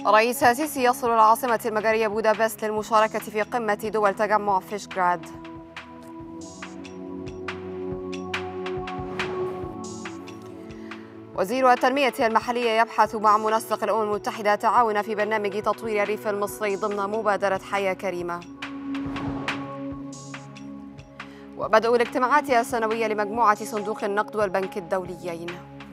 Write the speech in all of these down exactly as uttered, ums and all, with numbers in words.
الرئيس السيسي يصل العاصمة المجرية بودابست للمشاركة في قمة دول تجمع فيشغراد. وزير التنمية المحلية يبحث مع منسق الأمم المتحدة تعاون في برنامج تطوير الريف المصري ضمن مبادرة حياة كريمة. وبدء الاجتماعات السنوية لمجموعة صندوق النقد والبنك الدوليين.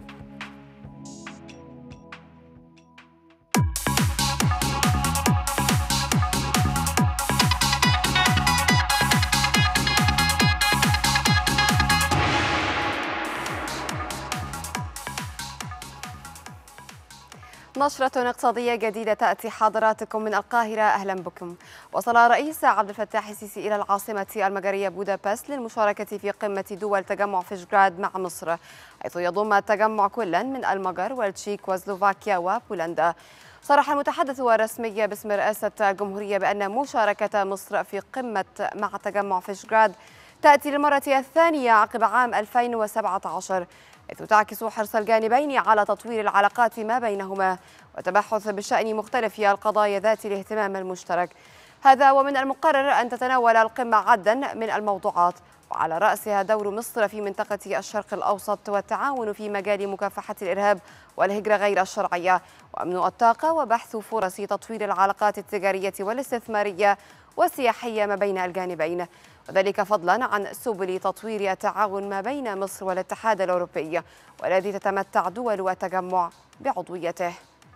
نشرة اقتصادية جديدة تأتي حضراتكم من القاهرة. أهلا بكم. وصل الرئيس عبد الفتاح السيسي إلى العاصمة المجرية بودابست للمشاركة في قمة دول تجمع فيشغراد مع مصر، حيث يضم التجمع كلا من المجر والتشيك وسلوفاكيا وبولندا. صرح المتحدث الرسمي باسم رئاسة الجمهورية بأن مشاركة مصر في قمة مع تجمع فيشغراد تأتي للمرة الثانية عقب عام ألفين وسبعة عشر، حيث تعكس حرص الجانبين على تطوير العلاقات ما بينهما وتبحث بشأن مختلف القضايا ذات الاهتمام المشترك. هذا ومن المقرر أن تتناول القمة عددا من الموضوعات، وعلى رأسها دور مصر في منطقة الشرق الأوسط والتعاون في مجال مكافحة الإرهاب والهجرة غير الشرعية وأمن الطاقة وبحث فرص تطوير العلاقات التجارية والاستثمارية والسياحية ما بين الجانبين، وذلك فضلا عن سبل تطوير التعاون ما بين مصر والاتحاد الأوروبي والذي تتمتع دول التجمع بعضويته.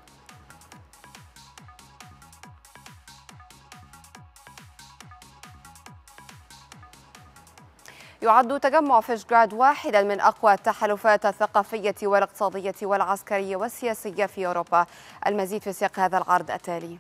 يعد تجمع فيشغراد واحدا من أقوى التحالفات الثقافية والاقتصادية والعسكرية والسياسية في أوروبا. المزيد في سياق هذا العرض التالي.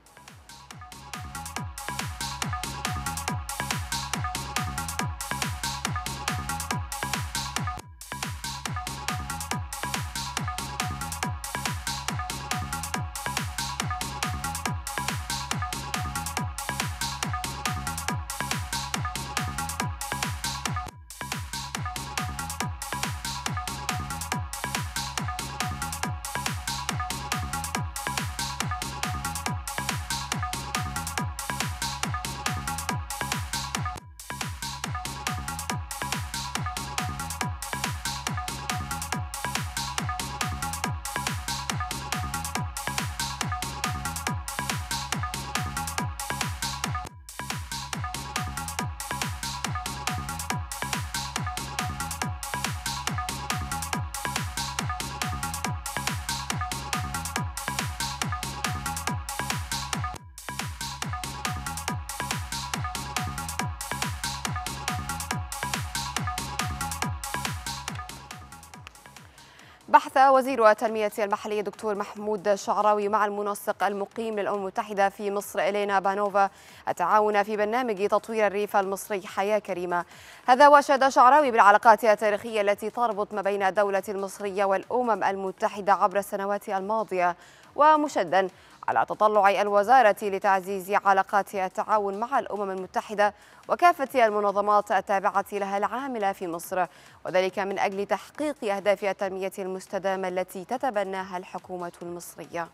بحث وزير التنمية المحلية دكتور محمود شعراوي مع المنسق المقيم للأمم المتحدة في مصر إلينا بانوفا التعاون في برنامج تطوير الريف المصري حياة كريمة. هذا وأشاد شعراوي بالعلاقات التاريخية التي تربط ما بين الدولة المصرية والأمم المتحدة عبر السنوات الماضية، ومشددا على تطلع الوزارة لتعزيز علاقات التعاون مع الأمم المتحدة وكافة المنظمات التابعة لها العاملة في مصر، وذلك من أجل تحقيق أهداف التنمية المستدامة التي تتبناها الحكومة المصرية.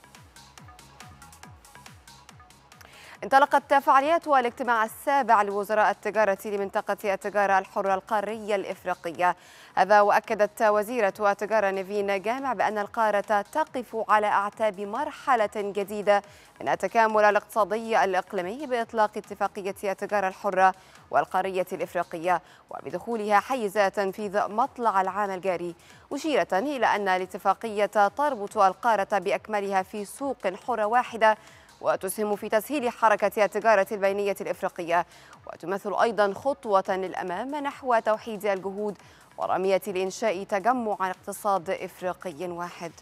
انطلقت فعاليات الاجتماع السابع لوزراء التجارة لمنطقة التجارة الحرة القارية الإفريقية. هذا وأكدت وزيرة التجارة نيفين جامع بأن القارة تقف على أعتاب مرحلة جديدة من التكامل الاقتصادي الإقليمي بإطلاق اتفاقية التجارة الحرة والقارية الإفريقية وبدخولها حيز تنفيذ مطلع العام الجاري، مشيرة إلى أن الاتفاقية تربط القارة بأكملها في سوق حرة واحدة وتسهم في تسهيل حركة التجارة البينية الإفريقية، وتمثل أيضا خطوة للأمام نحو توحيد الجهود ورمية لإنشاء تجمع اقتصاد إفريقي واحد.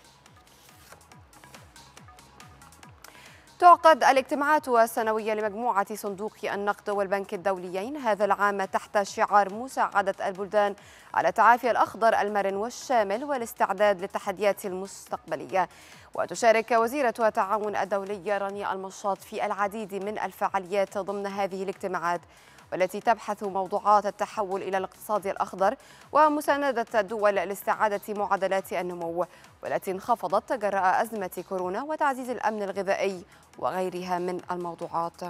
تعقد الاجتماعات السنوية لمجموعة صندوق النقد والبنك الدوليين هذا العام تحت شعار مساعدة البلدان على التعافي الأخضر المرن والشامل والاستعداد للتحديات المستقبلية. وتشارك وزيرة التعاون الدولي رانيا المشاط في العديد من الفعاليات ضمن هذه الاجتماعات، والتي تبحث موضوعات التحول إلى الاقتصاد الأخضر ومساندة الدول لاستعادة معدلات النمو، والتي انخفضت جراء أزمة كورونا وتعزيز الأمن الغذائي وغيرها من الموضوعات.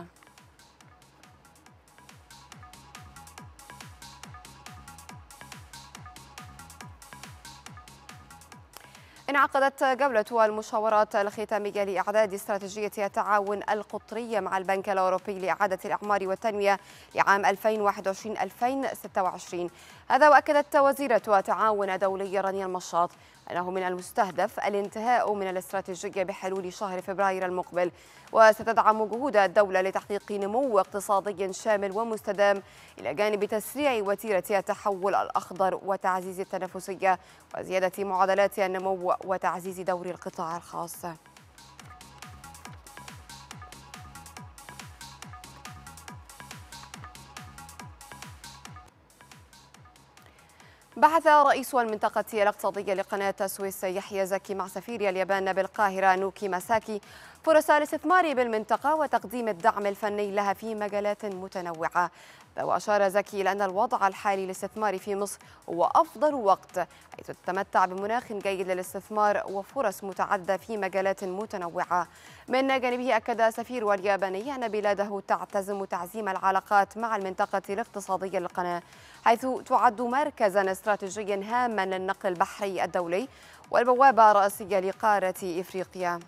انعقدت جولة المشاورات الختامية لإعداد استراتيجية التعاون القطري مع البنك الأوروبي لإعادة الإعمار والتنمية لعام ألفين وواحد وعشرين ألفين وستة وعشرين. هذا وأكدت وزيرة التعاون دولي رانيا المشاط أنه من المستهدف الانتهاء من الاستراتيجية بحلول شهر فبراير المقبل، وستدعم جهود الدولة لتحقيق نمو اقتصادي شامل ومستدام إلى جانب تسريع وتيرة التحول الأخضر وتعزيز التنافسية وزيادة معدلات النمو وتعزيز دور القطاع الخاص. بحث رئيس المنطقة الاقتصادية لقناة السويس يحيى زكي مع سفير اليابان بالقاهرة نوكي ماساكي فرص الاستثمار بالمنطقة وتقديم الدعم الفني لها في مجالات متنوعة. وأشار زكي إلى أن الوضع الحالي للاستثمار في مصر هو أفضل وقت، حيث تتمتع بمناخ جيد للاستثمار وفرص متعددة في مجالات متنوعة. من جانبه أكد سفير الياباني أن بلاده تعتزم تعزيم العلاقات مع المنطقة الاقتصادية للقناة، حيث تعد مركزا استراتيجيا هاما للنقل البحري الدولي والبوابة الرئيسية لقارة إفريقيا.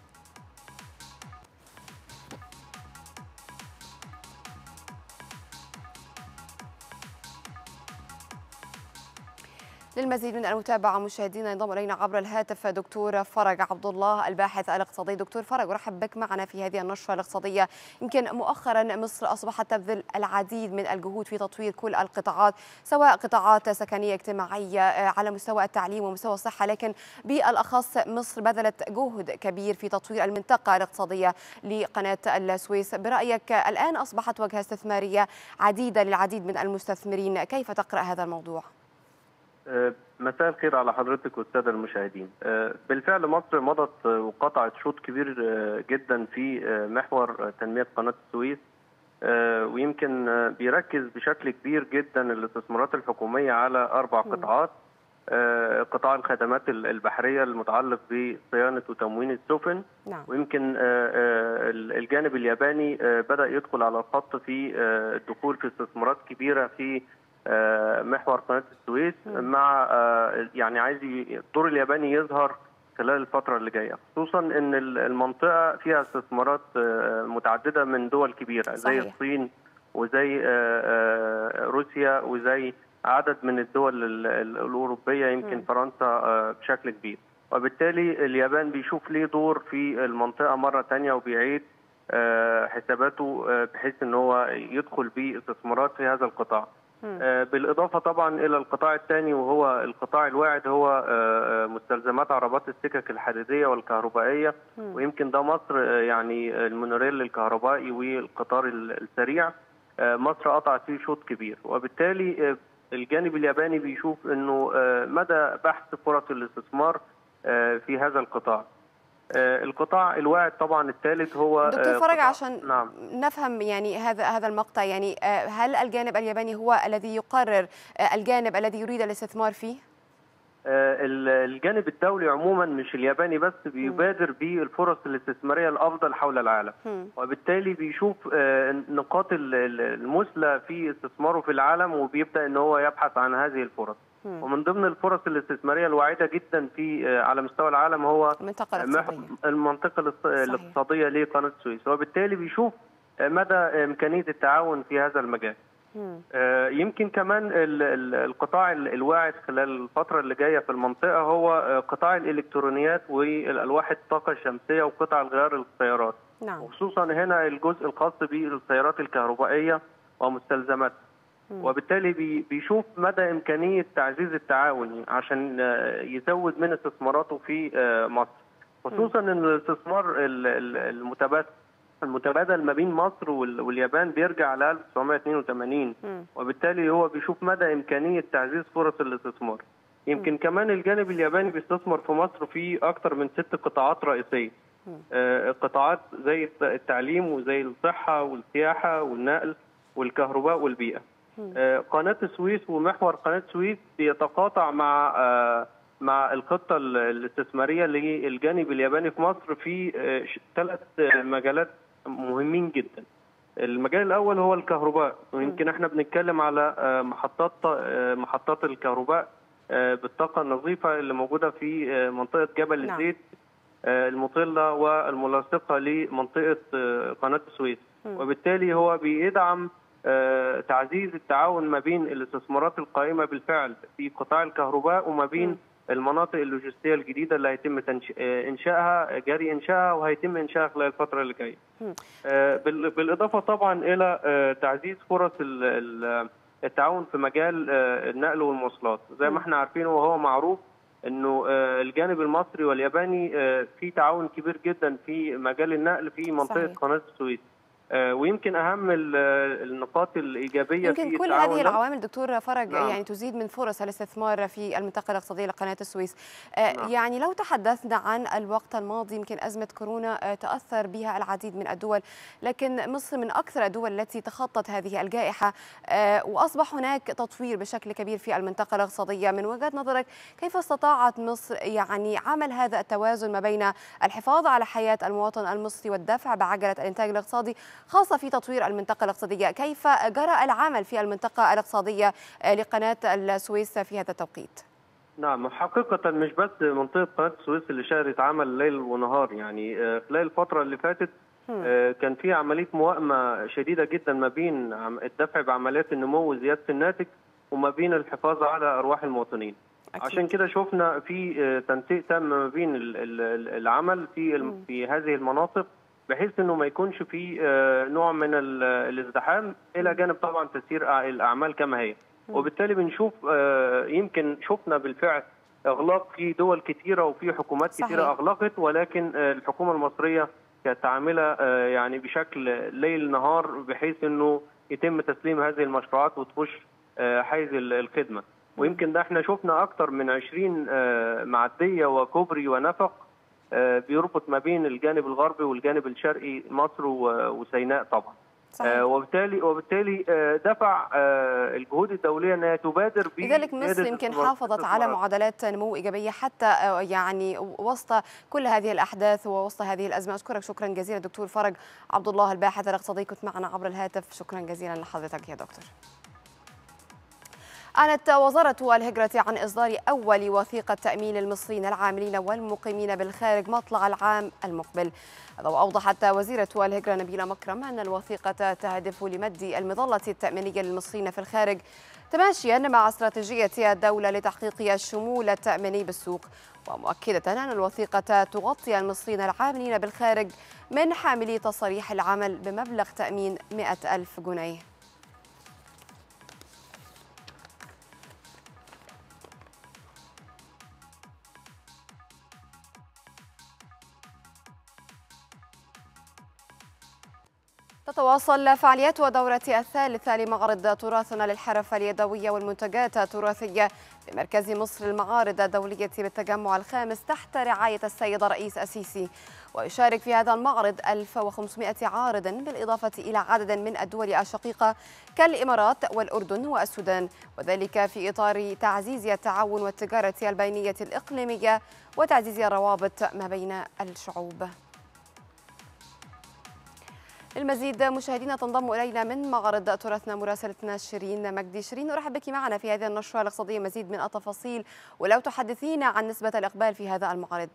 للمزيد من المتابعة مشاهدينا ينضم إلينا عبر الهاتف دكتور فرج عبد الله الباحث الاقتصادي. دكتور فرج، أرحب بك معنا في هذه النشرة الاقتصادية. يمكن مؤخرا مصر أصبحت تبذل العديد من الجهود في تطوير كل القطاعات، سواء قطاعات سكنية اجتماعية على مستوى التعليم ومستوى الصحة، لكن بالأخص مصر بذلت جهد كبير في تطوير المنطقة الاقتصادية لقناة السويس. برأيك الآن أصبحت وجهة استثمارية عديدة للعديد من المستثمرين، كيف تقرأ هذا الموضوع؟ مساء الخير على حضرتك والساده المشاهدين. بالفعل مصر مضت وقطعت شوط كبير جدا في محور تنميه قناه السويس، ويمكن بيركز بشكل كبير جدا الاستثمارات الحكوميه على اربع قطاعات. قطاع الخدمات البحريه المتعلق بصيانه وتموين السفن، نعم. ويمكن الجانب الياباني بدا يدخل على الخط في الدخول في استثمارات كبيره في محور قناة السويس، مع يعني عايز الدور الياباني يظهر خلال الفترة اللي جاية، خصوصا ان المنطقة فيها استثمارات متعددة من دول كبيرة زي الصين وزي روسيا وزي عدد من الدول الأوروبية، يمكن فرنسا بشكل كبير، وبالتالي اليابان بيشوف ليه دور في المنطقة مرة تانية وبيعيد حساباته بحيث ان هو يدخل باستثمارات في هذا القطاع. بالإضافة طبعا إلى القطاع الثاني وهو القطاع الواعد، هو مستلزمات عربات السكك الحديدية والكهربائية، ويمكن ده مصر يعني المونوريل الكهربائي والقطار السريع مصر قطعت فيه شوط كبير، وبالتالي الجانب الياباني بيشوف أنه مدى بحث فرص الاستثمار في هذا القطاع. القطاع الواعد طبعا الثالث هو دكتور فرج، عشان نعم. نفهم يعني هذا هذا المقطع، يعني هل الجانب الياباني هو الذي يقرر الجانب الذي يريد الاستثمار فيه؟ الجانب الدولي عموما مش الياباني بس بيبادر بالفرص الاستثماريه الافضل حول العالم، وبالتالي بيشوف نقاط المثلى في استثماره في العالم وبيبدا ان هو يبحث عن هذه الفرص. ومن ضمن الفرص الاستثماريه الواعده جدا في على مستوى العالم هو المنطقه الاقتصاديه المنطقه الاقتصاديه لقناه السويس، وبالتالي بيشوف مدى امكانيه التعاون في هذا المجال. آه يمكن كمان القطاع الواعد خلال الفتره اللي جايه في المنطقه هو قطاع الالكترونيات والالواح الطاقه الشمسيه وقطع الغيار للسيارات، نعم. وخصوصا هنا الجزء الخاص بالسيارات الكهربائيه ومستلزماتها، وبالتالي بيشوف مدى امكانيه تعزيز التعاون عشان يزود من استثماراته في مصر، خصوصا ان الاستثمار المتبادل المتبادل ما بين مصر واليابان بيرجع ل ألف وتسعمائة واثنين وثمانين، وبالتالي هو بيشوف مدى امكانيه تعزيز فرص الاستثمار. يمكن م. كمان الجانب الياباني بيستثمر في مصر في اكثر من ست قطاعات رئيسيه، آه قطاعات زي التعليم وزي الصحه والسياحه والنقل والكهرباء والبيئة. قناة السويس ومحور قناة السويس بيتقاطع مع مع الخطة الاستثمارية للجانب الياباني في مصر في ثلاث مجالات مهمين جدا. المجال الأول هو الكهرباء، ويمكن احنا بنتكلم على محطات محطات الكهرباء بالطاقة النظيفة اللي موجودة في منطقة جبل الزيت المطلة والملاصقة لمنطقة قناة السويس، وبالتالي هو بيدعم تعزيز التعاون ما بين الاستثمارات القائمة بالفعل في قطاع الكهرباء وما بين المناطق اللوجستية الجديدة اللي هيتم إنشائها جاري إنشائها وهيتم إنشائها خلال الفترة اللي جاية. بالإضافة طبعا إلى تعزيز فرص التعاون في مجال النقل والمواصلات، زي ما احنا عارفين وهو معروف انه الجانب المصري والياباني في تعاون كبير جدا في مجال النقل في منطقة صحيح. قناة السويس. ويمكن اهم النقاط الايجابيه يمكن في كل هذه العوامل دكتور فرج نعم. يعني تزيد من فرص الاستثمار في المنطقه الاقتصاديه لقناه السويس. نعم. يعني لو تحدثنا عن الوقت الماضي، يمكن ازمه كورونا تاثر بها العديد من الدول، لكن مصر من اكثر الدول التي تخطت هذه الجائحه، واصبح هناك تطوير بشكل كبير في المنطقه الاقتصاديه. من وجهه نظرك كيف استطاعت مصر يعني عمل هذا التوازن ما بين الحفاظ على حياه المواطن المصري والدفع بعجله الانتاج الاقتصادي، خاصة في تطوير المنطقة الاقتصادية؟ كيف جرى العمل في المنطقة الاقتصادية لقناة السويس في هذا التوقيت؟ نعم، حقيقة مش بس منطقة قناة السويس اللي شهدت عمل ليل ونهار، يعني خلال الفترة اللي فاتت كان في عملية موائمة شديدة جدا ما بين الدفع بعمليات النمو وزيادة الناتج وما بين الحفاظ على أرواح المواطنين. أكيد. عشان كده شفنا في تنسيق تام ما بين العمل في في هذه المناطق، بحيث انه ما يكونش في نوع من الازدحام الى جانب طبعا تسيير الاعمال كما هي. وبالتالي بنشوف يمكن شفنا بالفعل اغلاق في دول كثيره وفي حكومات صحيح. كثيره اغلقت، ولكن الحكومه المصريه كانت عامله يعني بشكل ليل نهار بحيث انه يتم تسليم هذه المشروعات وتخش حيز الخدمه. ويمكن ده احنا شفنا اكثر من عشرين معديه وكوبري ونفق بيربط ما بين الجانب الغربي والجانب الشرقي مصر وسيناء طبعا. صحيح. وبالتالي وبالتالي دفع الجهود الدوليه انها تبادر ب لذلك مصر يمكن حافظت على معدلات نمو ايجابيه حتى يعني وسط كل هذه الاحداث ووسط هذه الازمه. اشكرك شكرا جزيلا دكتور فرج عبد الله الباحث الاقتصادي، كنت معنا عبر الهاتف. شكرا جزيلا لحضرتك يا دكتور. أعلنت وزارة الهجرة عن إصدار أول وثيقة تأمين للمصريين العاملين والمقيمين بالخارج مطلع العام المقبل. وأوضحت وزيرة الهجرة نبيلة مكرم أن الوثيقة تهدف لمد المظلة التأمينية للمصريين في الخارج تماشيا مع استراتيجية الدولة لتحقيق الشمول التأميني بالسوق، ومؤكدة أن الوثيقة تغطي المصريين العاملين بالخارج من حاملي تصاريح العمل بمبلغ تأمين مئة ألف جنيه. تتواصل فعاليات ودورة الثالثة لمعرض تراثنا للحرف اليدوية والمنتجات التراثية بمركز مصر المعارض الدولية بالتجمع الخامس تحت رعاية السيد الرئيس السيسي. ويشارك في هذا المعرض ألف وخمسمائة عارض بالإضافة إلى عدد من الدول الشقيقة كالإمارات والأردن والسودان، وذلك في إطار تعزيز التعاون والتجارة البينية الإقليمية وتعزيز الروابط ما بين الشعوب. المزيد مشاهدينا تنضم إلينا من معرض تراثنا مراسلتنا شيرين مجدي. شيرين، أرحب بك معنا في هذه النشرة الاقتصادية. مزيد من التفاصيل، ولو تحدثينا عن نسبة الإقبال في هذا المعرض.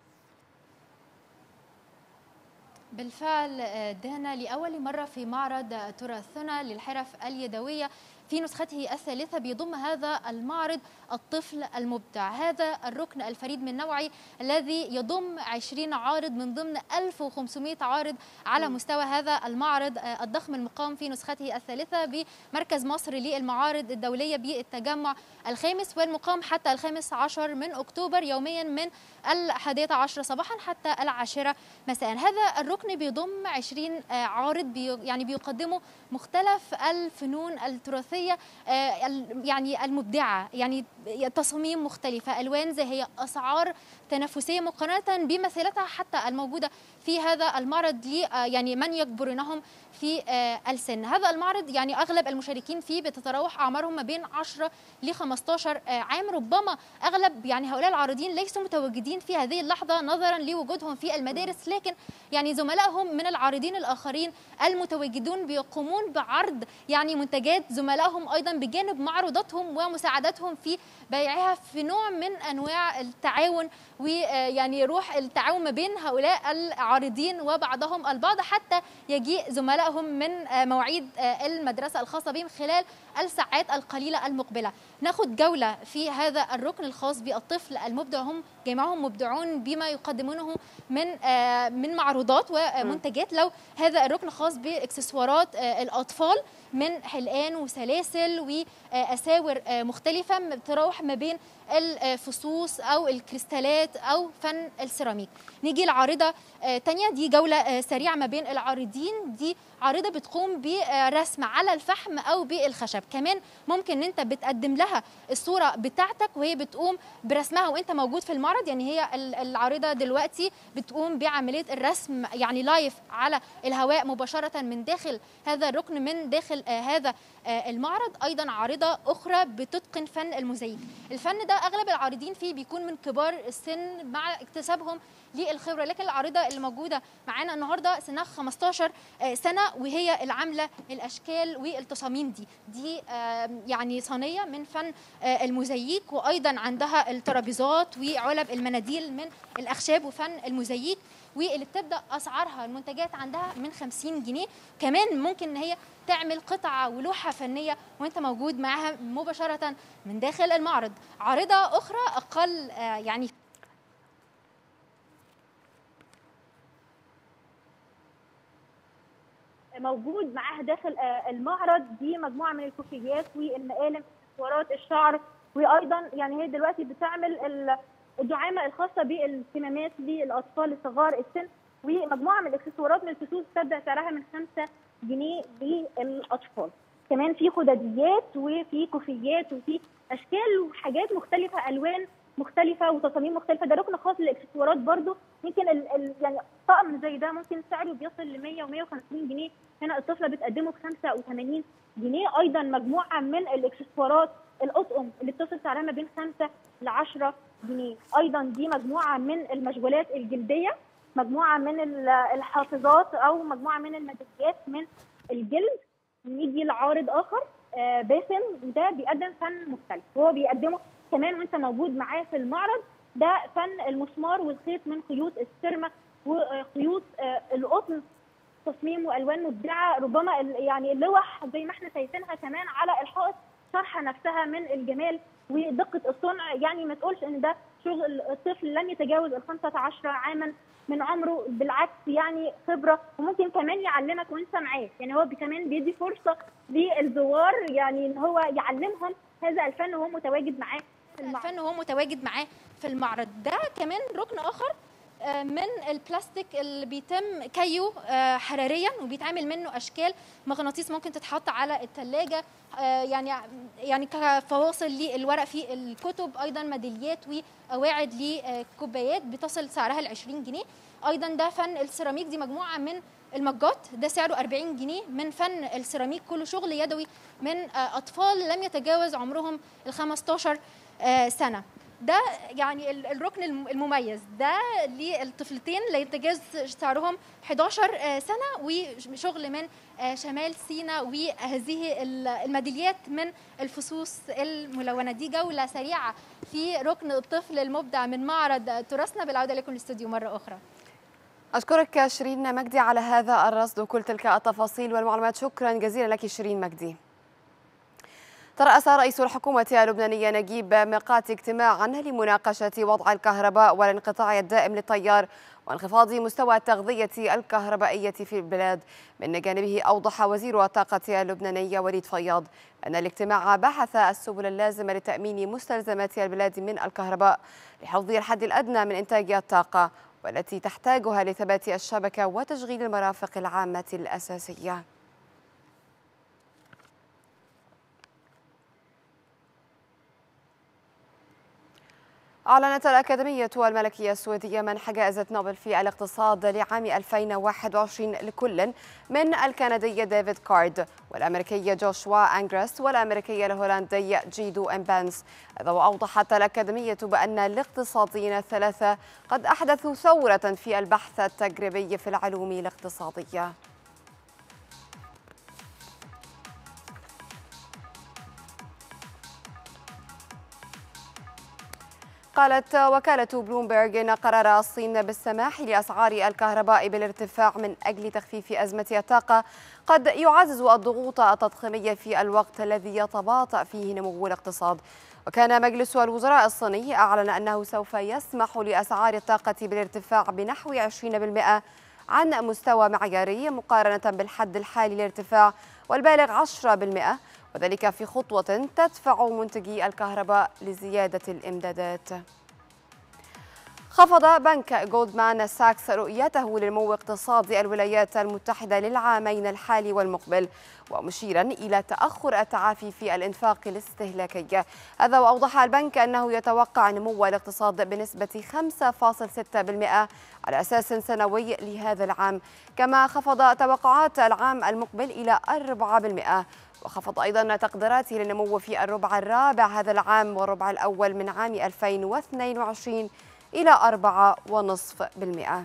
بالفعل دانا، لأول مرة في معرض تراثنا للحرف اليدوية في نسخته الثالثة بيضم هذا المعرض الطفل المبدع، هذا الركن الفريد من نوعه الذي يضم عشرين عارض من ضمن ألف وخمسمائة عارض على مستوى هذا المعرض الضخم المقام في نسخته الثالثة بمركز مصر للمعارض الدولية بالتجمع الخامس، والمقام حتى الخامس عشر من أكتوبر يوميا من الحادية عشرة صباحا حتى العاشرة مساء. هذا الركن بيضم عشرين عارض بي يعني بيقدموا مختلف الفنون التراثية يعني المبدعة، يعني تصاميم مختلفة، ألوان زاهية، أسعار تنافسية مقارنة بمثيلتها حتى الموجودة في هذا المعرض لي يعني من يكبرونهم في السن. هذا المعرض يعني أغلب المشاركين فيه بتتراوح أعمارهم ما بين عشرة ل خمسة عشر عام. ربما أغلب يعني هؤلاء العارضين ليسوا متواجدين في هذه اللحظة نظرا لوجودهم في المدارس، لكن يعني زملائهم من العارضين الآخرين المتواجدون بيقومون بعرض يعني منتجات زملائهم أيضا بجانب معروضاتهم ومساعدتهم في بيعها في نوع من أنواع التعاون ويعني روح التعاون ما بين هؤلاء العارضين وبعضهم البعض حتى يجيء زملائهم من مواعيد المدرسة الخاصة بهم خلال الساعات القليلة المقبلة. ناخد جولة في هذا الركن الخاص بالطفل المبدع، هم جميعهم مبدعون بما يقدمونه من من معروضات ومنتجات. لو هذا الركن خاص باكسسوارات الأطفال من حلقان وسلاسل وأساور مختلفة بتراوح ما بين الفصوص أو الكريستالات أو فن السيراميك. نيجي لعارضة تانية، دي جولة سريعة ما بين العارضين. دي عارضة بتقوم برسم على الفحم أو بالخشب، كمان ممكن ان انت بتقدم لها الصورة بتاعتك وهي بتقوم برسمها وانت موجود في المعرض. يعني هي العارضة دلوقتي بتقوم بعملية الرسم يعني لايف على الهواء مباشرة من داخل هذا الركن من داخل هذا المعرض. أيضا عارضة أخرى بتتقن فن الموزايك. الفن ده أغلب العارضين فيه بيكون من كبار السن مع اكتسابهم للخبرة، لكن العارضة اللي موجودة معانا النهاردة سنها خمسة عشر سنة وهي العاملة الأشكال والتصاميم دي دي يعني صينية من فن الموزايك، وأيضا عندها الترابيزات وعلب المناديل من الأخشاب وفن الموزايك، واللي بتبدأ أسعارها المنتجات عندها من خمسين جنيه. كمان ممكن إن هي تعمل قطعة ولوحة فنية وانت موجود معها مباشرة من داخل المعرض. عارضة أخرى أقل يعني موجود معاها داخل المعرض دي مجموعة من الكوفيات والمقالم واكسسوارات الشعر، وأيضا يعني هي دلوقتي بتعمل الدعامة الخاصة بالكمامات للأطفال الصغار السن، ومجموعة من الاكسسوارات من الفصوص تبدأ سعرها من خمسة جنيه للأطفال. كمان في خداديات وفي كوفيات وفي أشكال وحاجات مختلفة، ألوان مختلفة وتصاميم مختلفة. ده ركن خاص للاكسسوارات برضو. يمكن ال ال يعني طقم زي ده ممكن سعره بيصل ل مية ومية وخمسين جنيه، هنا الطفلة بتقدمه ب خمسة وثمانين جنيه. أيضا مجموعة من الاكسسوارات الأطقم اللي بتصل سعرها ما بين خمسة لعشرة جنيه. أيضا دي مجموعة من المشغولات الجلدية، مجموعة من الحافظات أو مجموعة من الميداليات من الجلد. نيجي لعارض آخر باسم، وده بيقدم فن مختلف، وهو بيقدمه كمان وانت موجود معاه في المعرض. ده فن المسمار والخيط من خيوط السيرما وخيوط القطن، تصميم والوان مبدعه. ربما يعني اللوح زي ما احنا شايفينها كمان على الحائط شرحه نفسها من الجمال ودقه الصنع. يعني ما تقولش ان ده شغل الطفل لن يتجاوز ال خمسة عشر عاما من عمره، بالعكس يعني خبره، وممكن كمان يعلمك وانت معاه. يعني هو كمان بيدي فرصه للزوار يعني ان هو يعلمهم هذا الفن وهو متواجد معاه في المعرض. الفن وهو متواجد معاه في المعرض. ده كمان ركن اخر من البلاستيك اللي بيتم كيو حراريا وبيتعمل منه اشكال مغناطيس ممكن تتحط على الثلاجه، يعني يعني كفواصل للورق في الكتب. ايضا ميداليات وقواعد لكوبايات بتصل سعرها ل عشرين جنيه. ايضا ده فن السيراميك، دي مجموعه من المجات، ده سعره أربعين جنيه من فن السيراميك، كله شغل يدوي من اطفال لم يتجاوز عمرهم ال خمسة عشر سنه. ده يعني الركن المميز ده للطفلتين لا يتجاوز سعرهم إحدى عشرة سنة، وشغل من شمال سيناء، وهذه الميداليات من الفصوص الملونة. دي جولة سريعة في ركن الطفل المبدع من معرض تراثنا. بالعودة لكم الاستوديو مرة أخرى. أشكرك شيرين مجدي على هذا الرصد وكل تلك التفاصيل والمعلومات. شكرا جزيلا لك شيرين مجدي. ترأس رئيس الحكومة اللبنانية نجيب ميقاتي اجتماعا لمناقشة وضع الكهرباء والانقطاع الدائم للتيار وانخفاض مستوى التغذية الكهربائية في البلاد. من جانبه أوضح وزير الطاقة اللبناني وليد فياض أن الاجتماع بحث السبل اللازمة لتأمين مستلزمات البلاد من الكهرباء لحفظ الحد الأدنى من إنتاج الطاقة والتي تحتاجها لثبات الشبكة وتشغيل المرافق العامة الأساسية. أعلنت الأكاديمية الملكية السويدية منح جائزة نوبل في الاقتصاد لعام ألفين وواحد وعشرين لكل من الكندي ديفيد كارد والأمريكي جوشوا أنغرست والأمريكي الهولندي جيدو إمبانس. هذا وأوضحت الأكاديمية بأن الاقتصاديين الثلاثة قد أحدثوا ثورة في البحث التجريبي في العلوم الاقتصادية. قالت وكالة بلومبرغ إن قرار الصين بالسماح لأسعار الكهرباء بالارتفاع من أجل تخفيف أزمة الطاقة قد يعزز الضغوط التضخيمية في الوقت الذي يتباطأ فيه نمو الاقتصاد. وكان مجلس الوزراء الصيني أعلن أنه سوف يسمح لأسعار الطاقة بالارتفاع بنحو عشرين بالمئة عن مستوى معياري مقارنة بالحد الحالي للارتفاع والبالغ عشرة بالمئة، وذلك في خطوة تدفع منتجي الكهرباء لزيادة الإمدادات. خفض بنك جولدمان ساكس رؤيته لنمو اقتصاد الولايات المتحدة للعامين الحالي والمقبل، ومشيرا إلى تأخر التعافي في الإنفاق الاستهلاكي. هذا وأوضح البنك أنه يتوقع نمو الاقتصاد بنسبة خمسة فاصلة ستة بالمئة على أساس سنوي لهذا العام، كما خفض توقعات العام المقبل إلى أربعة بالمئة، وخفض أيضا تقديراته للنمو في الربع الرابع هذا العام والربع الأول من عام ألفين واثنين وعشرين إلى أربعة فاصلة خمسة بالمئة.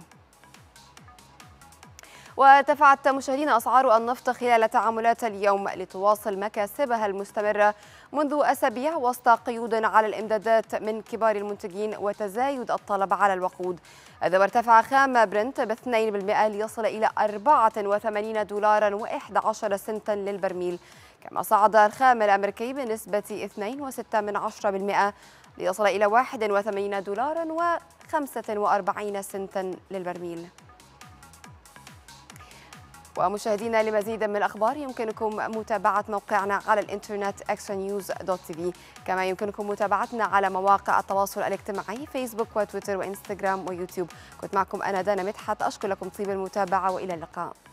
وارتفعت مشاهدينا أسعار النفط خلال تعاملات اليوم لتواصل مكاسبها المستمرة منذ أسابيع وسط قيود على الإمدادات من كبار المنتجين وتزايد الطلب على الوقود. هذا وارتفع خام برنت باثنين بالمئة ليصل إلى أربعة وثمانين دولارا وإحدى عشر سنتا للبرميل، كما صعد الخام الأمريكي بنسبة اثنين فاصلة ستة من عشرة بالمئة ليصل إلى واحد وثمانين دولارا وخمسة وأربعين سنتا للبرميل. ومشاهدينا لمزيد من الأخبار يمكنكم متابعة موقعنا على الإنترنت إكسترا نيوز دوت تي في، كما يمكنكم متابعتنا على مواقع التواصل الاجتماعي فيسبوك وتويتر وإنستغرام ويوتيوب. كنت معكم أنا دانا مدحت، أشكر لكم طيب المتابعة وإلى اللقاء.